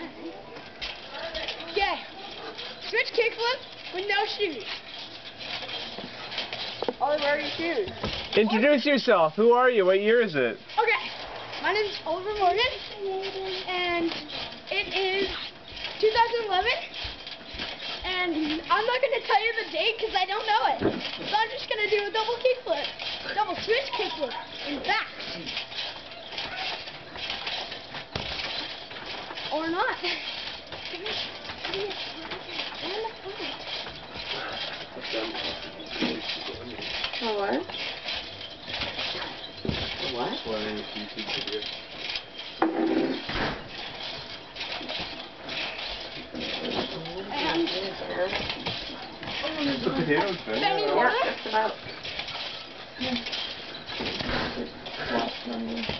Okay. Switch kickflip with no shoes. Only wearing shoes. Introduce yourself. Who are you? What year is it? Okay. My name is Oliver Morgan, and it is 2011. And I'm not going to tell you the date because I don't know it. So I'm just going to do a double kickflip. Double switch kickflip. In fact. Or not. Oh, what? What? The potatoes good. Yeah, just about.